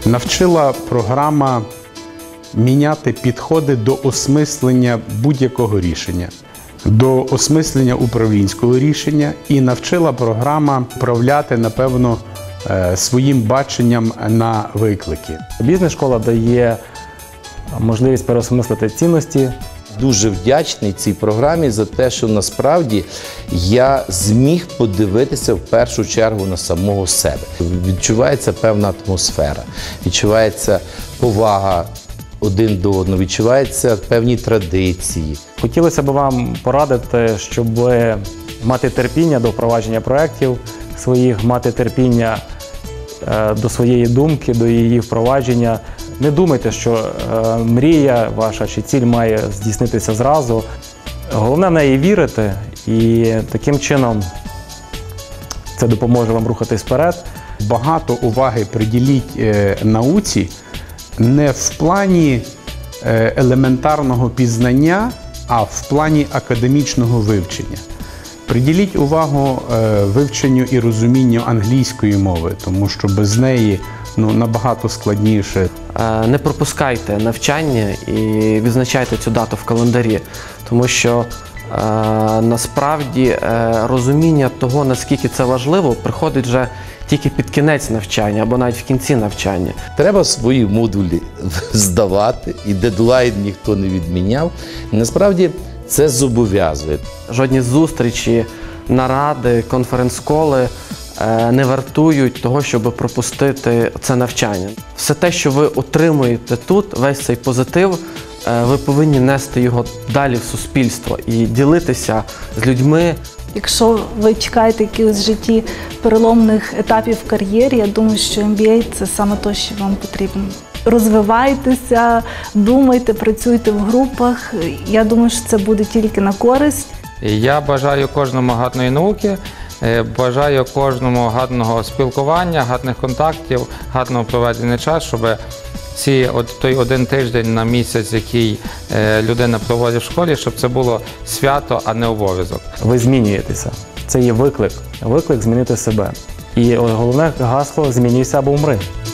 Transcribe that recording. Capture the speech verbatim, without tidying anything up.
Навчила програма міняти підходи до осмислення будь-якого рішення, до осмислення управлінського рішення, і навчила програма управляти, напевно, своїм баченням на виклики. Бізнес-школа дає можливість переосмислити цінності. Дуже вдячний цій програмі за те, що насправді я зміг подивитися в першу чергу на самого себе. Відчувається певна атмосфера, відчувається повага один до одного, відчуваються певні традиції. Хотілося б вам порадити, щоб мати терпіння до впровадження проєктів своїх, мати терпіння до своєї думки, до її впровадження. Не думайте, що мрія ваша чи ціль має здійснитися зразу. Головне в неї вірити, і таким чином це допоможе вам рухатись вперед. Багато уваги приділіть науці не в плані елементарного пізнання, а в плані академічного вивчення. Приділіть увагу вивченню і розумінню англійської мови, тому що без неї ну, набагато складніше. Не пропускайте навчання і відзначайте цю дату в календарі, тому що е, насправді е, розуміння того, наскільки це важливо, приходить вже тільки під кінець навчання або навіть в кінці навчання. Треба свої модулі здавати, і дедлайн ніхто не відміняв. І насправді це зобов'язує. Жодні зустрічі, наради, конференц-коли не вартують того, щоб пропустити це навчання. Все те, що ви отримуєте тут, весь цей позитив, ви повинні нести його далі в суспільство і ділитися з людьми. Якщо ви чекаєте якихось в житті переломних етапів в кар'єрі, я думаю, що ем бі ей – це саме те, що вам потрібно. Розвивайтеся, думайте, працюйте в групах. Я думаю, що це буде тільки на користь. Я бажаю кожному гарної науки, бажаю кожному гарного спілкування, гарних контактів, гарного проведення часу, щоб ці, от, той один тиждень на місяць, який е, людина проводить в школі, щоб це було свято, а не обов'язок. Ви змінюєтеся. Це є виклик. Виклик змінити себе. І головне гасло – змінюйся або умри.